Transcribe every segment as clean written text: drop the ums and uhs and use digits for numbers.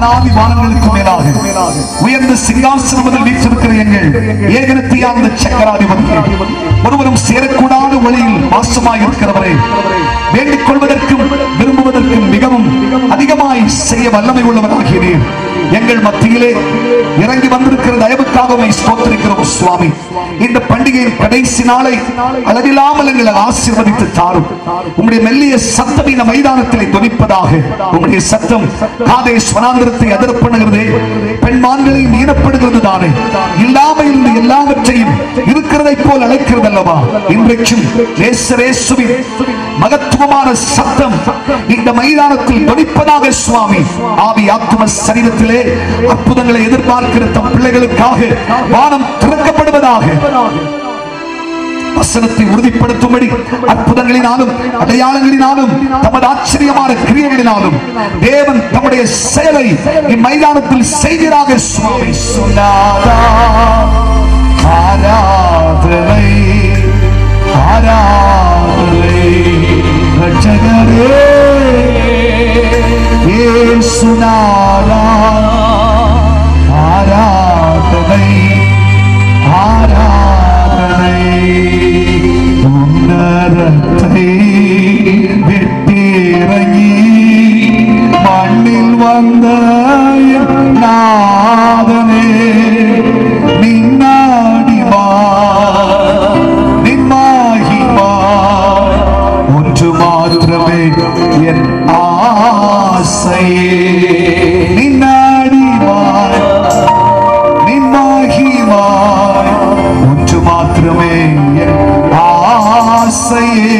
வானாதி வானங்களுக்கு மேலாக உயர்ந்த சிங்காசனத்தில் வீற்றிருக்கிற எங்கள் ஏகனத்தியாந்த சக்கராதிபதி, ஒருவரும் சேரக்கூடாத வழியில் வாசமாய் இருக்கிறவரை வேண்டிக் கொள்வதற்கும் விரும்புவதற்கும் மிகவும் அதிகமாய் செய்ய வல்லமை உள்ளவராகிறீர். எங்கள் மத்தியிலே இறங்கி வந்திருக்கிற தயவுக்காக ஸ்தோத்திரிக்கிறோம் சுவாமி. இந்த பண்டிகையின் கடைசி நாளை அளவில்லாமல் எங்களை ஆசீர்வதித்து தாரும். உம்முடைய மெல்லிய சத்தம் இந்த மைதானத்திலே தொனிப்பதாக. உம்முடைய சத்தம் காதேஷ் வனாந்திரத்தை அதிர பண்ணுகிறது, பெண்மான்களை மீனப்படுகிறது தானே. இல்லாமல் இருந்து எல்லாவற்றையும் இருக்கிறதை போல் அழைக்கிறது அல்லவா. இன்றைக்கும் இயேசுவின் மகத்துவமான சத்தம் இந்த மைதானத்தில் தொனிப்பதாக சுவாமி. ஆவி ஆத்தும சரீரத்திலே அற்புதங்களை எதிர்பார்க்கிற தம் பிள்ளைகளுக்காக வானம் திறக்கப்படுவதாக. வசனத்தை உறுதிப்படுத்தும்படி அற்புதங்களினாலும் அடையாளங்களினாலும் தமது ஆச்சரியமான கிரியைகளினாலும் தேவன் தம்முடைய செயலை இம்மைதானத்தில் செய்கிறாக சுவாமி. ஆராதனை ஆராதனை ரட்சகரே இயேசுநாதா, ஆராதனை ஆராதனை. உன்னதத்தை விட்டிறங்கி மண்ணில் வந்த நாதனே, நின்னாடிவா நின்மாகிவா ஒன்று மாத்திரமே என் ஆசையே. நின்னாடிவாய் நின்மாகிவாய் ஒன்று மாத்திரமே என் ஆசையே.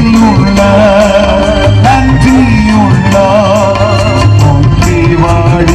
நன்றியுள்ள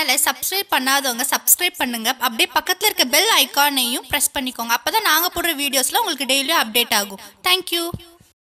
சேனலை சப்ஸ்கிரைப் பண்ணாதவங்க சப்ஸ்கிரைப் பண்ணுங்க. அப்படியே பக்கத்துல இருக்க பெல் ஐகானையும் பிரஸ் பண்ணிக்கோங்க. அப்பதான் நாங்க போடுற வீடியோஸ்ல உங்களுக்கு டெய்லியும் அப்டேட் ஆகும். தேங்க்யூ.